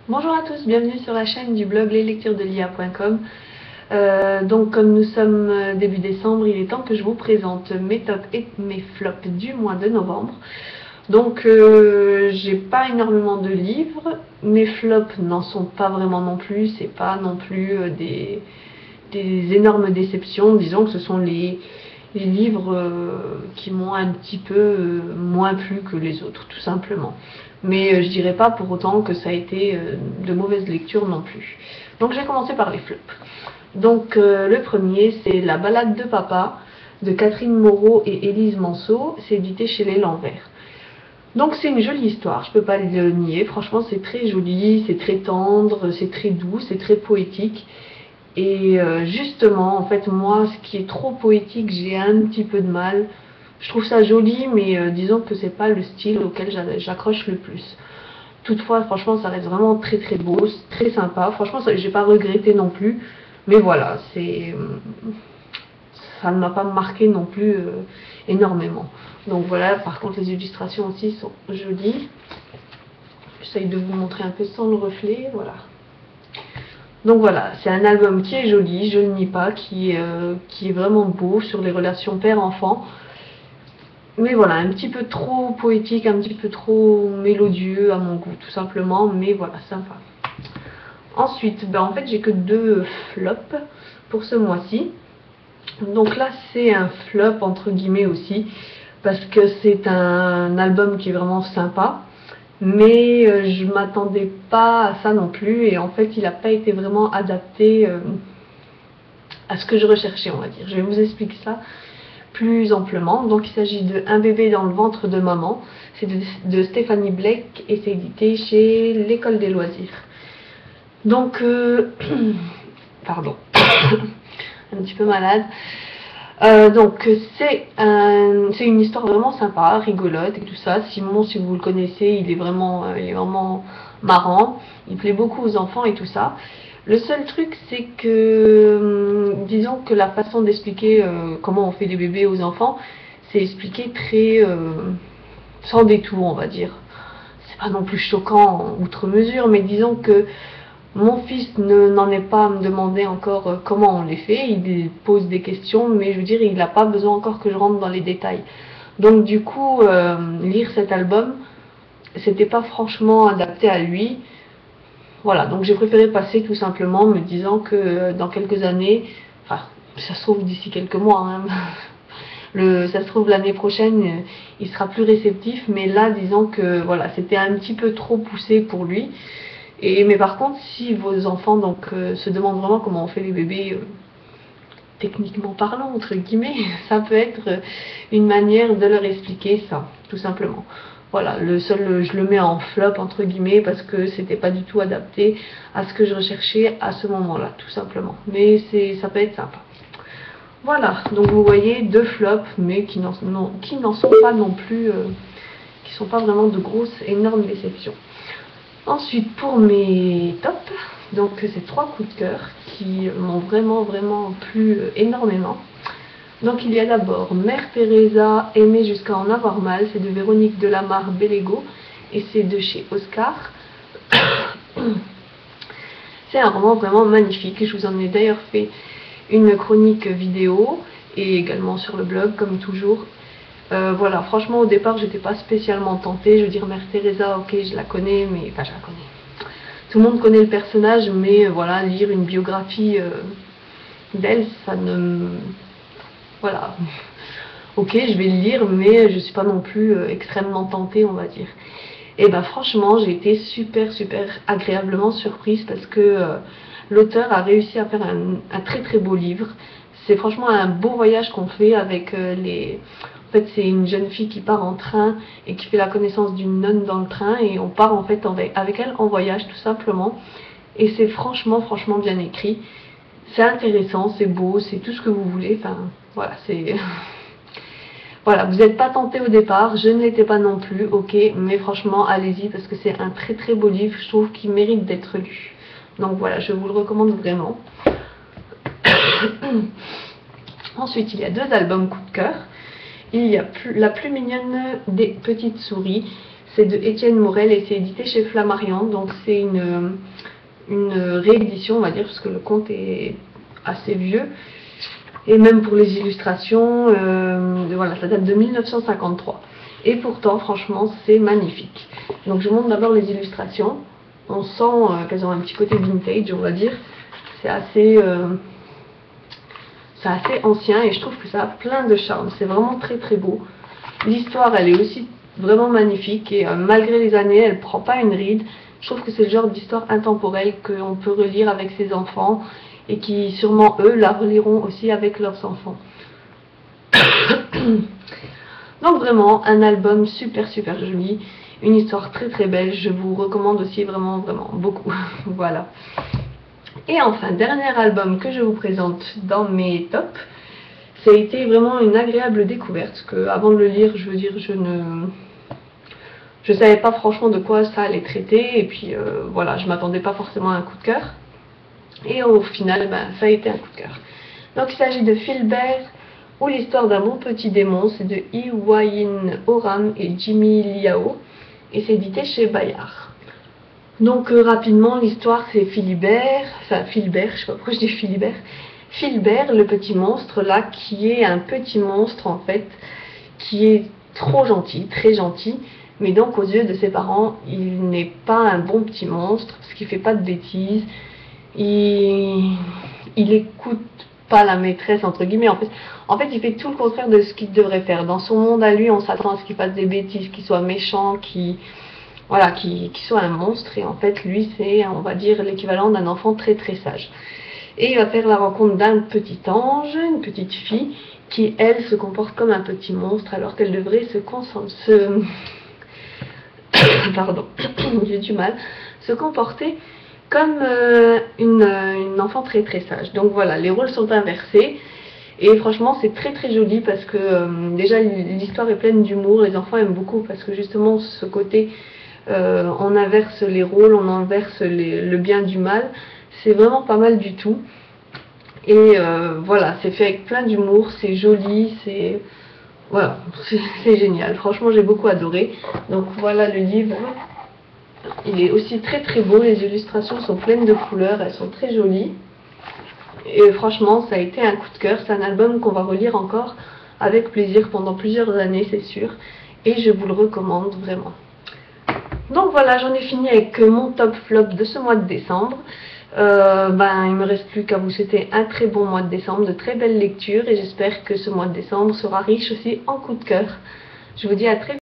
Bonjour à tous, bienvenue sur la chaîne du blog leslecturesdelia.com. Donc comme nous sommes début décembre, il est temps que je vous présente mes tops et mes flops du mois de novembre. Donc j'ai pas énormément de livres, mes flops n'en sont pas vraiment non plus, c'est pas non plus des énormes déceptions, disons que ce sont les livres qui m'ont un petit peu moins plu que les autres, tout simplement. Mais je dirais pas pour autant que ça a été de mauvaise lecture non plus. Donc j'ai commencé par les flops. Donc le premier, c'est La balade de papa de Catherine Moreau et Élise Manceau, c'est édité chez Les L'Envers. Donc c'est une jolie histoire, je peux pas le nier, franchement c'est très joli, c'est très tendre, c'est très doux, c'est très poétique. Et justement, en fait, moi, ce qui est trop poétique, j'ai un petit peu de mal. Je trouve ça joli, mais disons que c'est pas le style auquel j'accroche le plus. Toutefois, franchement, ça reste vraiment très très beau, très sympa. Franchement, j'ai pas regretté non plus. Mais voilà, ça ne m'a pas marqué non plus énormément. Donc voilà, par contre, les illustrations aussi sont jolies. J'essaye de vous montrer un peu sans le reflet, voilà. Donc voilà, c'est un album qui est joli, je ne nie pas, qui est vraiment beau sur les relations père-enfant. Mais voilà, un petit peu trop poétique, un petit peu trop mélodieux à mon goût, tout simplement. Mais voilà, sympa. Ensuite, en fait, j'ai que 2 flops pour ce mois-ci. Donc là, c'est un flop entre guillemets aussi, parce que c'est un album qui est vraiment sympa. Mais je m'attendais pas à ça non plus, et en fait il n'a pas été vraiment adapté à ce que je recherchais, on va dire. Je vais vous expliquer ça plus amplement. Donc il s'agit de Un bébé dans le ventre de maman, c'est de Stéphanie Blake et c'est édité chez l'École des loisirs. Donc pardon, un petit peu malade. Donc c'est une histoire vraiment sympa, rigolote et tout ça. Simon, si vous le connaissez, il est vraiment marrant. Il plaît beaucoup aux enfants et tout ça. Le seul truc, c'est que, disons que la façon d'expliquer comment on fait des bébés aux enfants, c'est expliqué très sans détour, on va dire. C'est pas non plus choquant outre mesure, mais disons que mon fils n'en est pas à me demander encore comment on les fait, il pose des questions, mais je veux dire, il n'a pas besoin encore que je rentre dans les détails. Donc du coup, lire cet album, c'était pas franchement adapté à lui. Voilà, donc j'ai préféré passer tout simplement, me disant que dans quelques années, enfin, ça se trouve d'ici quelques mois, hein, ça se trouve l'année prochaine, il sera plus réceptif, mais là, disons que voilà, c'était un petit peu trop poussé pour lui. Mais par contre, si vos enfants donc se demandent vraiment comment on fait les bébés, techniquement parlant, entre guillemets, ça peut être une manière de leur expliquer ça, tout simplement. Voilà, je le mets en flop, entre guillemets, parce que c'était pas du tout adapté à ce que je recherchais à ce moment-là, tout simplement. Mais ça peut être sympa. Voilà, donc vous voyez 2 flops, mais qui n'en sont pas non plus, qui sont pas vraiment de grosses, énormes déceptions. Ensuite, pour mes tops, donc c'est 3 coups de cœur qui m'ont vraiment plu énormément. Donc il y a d'abord Mère Teresa, Aimer jusqu'à en avoir mal, c'est de Véronique Delamarre Bellego et c'est de chez Oscar. C'est un roman vraiment magnifique, je vous en ai d'ailleurs fait une chronique vidéo et également sur le blog comme toujours. Voilà, franchement au départ j'étais pas spécialement tentée, je veux dire Mère Teresa, ok je la connais, mais enfin je la connais. Tout le monde connaît le personnage, mais voilà, lire une biographie d'elle, ça ne... Voilà. Ok, je vais le lire, mais je suis pas non plus extrêmement tentée, on va dire. Et ben franchement, j'ai été super agréablement surprise parce que l'auteur a réussi à faire un très beau livre. C'est franchement un beau voyage qu'on fait avec les... En fait, c'est une jeune fille qui part en train et qui fait la connaissance d'une nonne dans le train et on part en fait avec elle en voyage tout simplement. Et c'est franchement bien écrit. C'est intéressant, c'est beau, c'est tout ce que vous voulez. Enfin, voilà, c'est... Voilà, vous n'êtes pas tenté au départ, je ne l'étais pas non plus, ok, mais franchement, allez-y parce que c'est un très beau livre, je trouve qu'il mérite d'être lu. Donc voilà, je vous le recommande vraiment. Ensuite, il y a 2 albums coup de cœur. Il y a La plus mignonne des petites souris, C'est de Étienne Morel et c'est édité chez Flammarion. Donc c'est une réédition, on va dire, parce que le conte est assez vieux. Et même pour les illustrations, voilà, ça date de 1953. Et pourtant, franchement, c'est magnifique. Donc je montre d'abord les illustrations. On sent qu'elles ont un petit côté vintage, on va dire. C'est assez ancien et je trouve que ça a plein de charme. C'est vraiment très très beau. L'histoire, elle est aussi vraiment magnifique et malgré les années, elle prend pas une ride. Je trouve que c'est le genre d'histoire intemporelle qu'on peut relire avec ses enfants et qui sûrement eux la reliront aussi avec leurs enfants. Donc vraiment un album super super joli, une histoire très très belle, je vous recommande aussi vraiment vraiment beaucoup. Voilà. Et enfin, dernier album que je vous présente dans mes tops, ça a été vraiment une agréable découverte, que avant de le lire, je veux dire, je savais pas franchement de quoi ça allait traiter, et puis voilà, je m'attendais pas forcément à un coup de cœur, et au final, ben, ça a été un coup de cœur. Donc il s'agit de Philbert, ou l'histoire d'un bon petit démon, c'est de Iwayin Oram et Jimmy Liao, et c'est édité chez Bayard. Donc rapidement, l'histoire c'est Philibert, enfin Philbert, je sais pas pourquoi je dis Philibert, Philbert, le petit monstre là, qui est un petit monstre en fait, qui est trop gentil, très gentil, mais donc aux yeux de ses parents, il n'est pas un bon petit monstre, parce qu'il fait pas de bêtises, il écoute pas la maîtresse entre guillemets, en fait il fait tout le contraire de ce qu'il devrait faire. Dans son monde à lui, on s'attend à ce qu'il fasse des bêtises, qu'il soit méchant, voilà, qui soit un monstre, et en fait lui c'est, on va dire, l'équivalent d'un enfant très très sage. Et il va faire la rencontre d'un petit ange, une petite fille, qui elle se comporte comme un petit monstre alors qu'elle devrait pardon, j'ai du mal, se comporter comme une enfant très très sage. Donc voilà, les rôles sont inversés. Et franchement c'est très très joli parce que déjà l'histoire est pleine d'humour, les enfants aiment beaucoup parce que justement ce côté on inverse les rôles, on inverse le bien du mal, c'est vraiment pas mal du tout. Et voilà, c'est fait avec plein d'humour, c'est joli, c'est voilà, c'est génial. Franchement, j'ai beaucoup adoré. Donc voilà le livre. Il est aussi très très beau, les illustrations sont pleines de couleurs, elles sont très jolies. Et franchement, ça a été un coup de cœur. C'est un album qu'on va relire encore avec plaisir pendant plusieurs années, c'est sûr. Et je vous le recommande vraiment. Donc voilà, j'en ai fini avec mon top flop de ce mois de décembre. Il me reste plus qu'à vous souhaiter un très bon mois de décembre, de très belles lectures, et j'espère que ce mois de décembre sera riche aussi en coups de cœur. Je vous dis à très vite.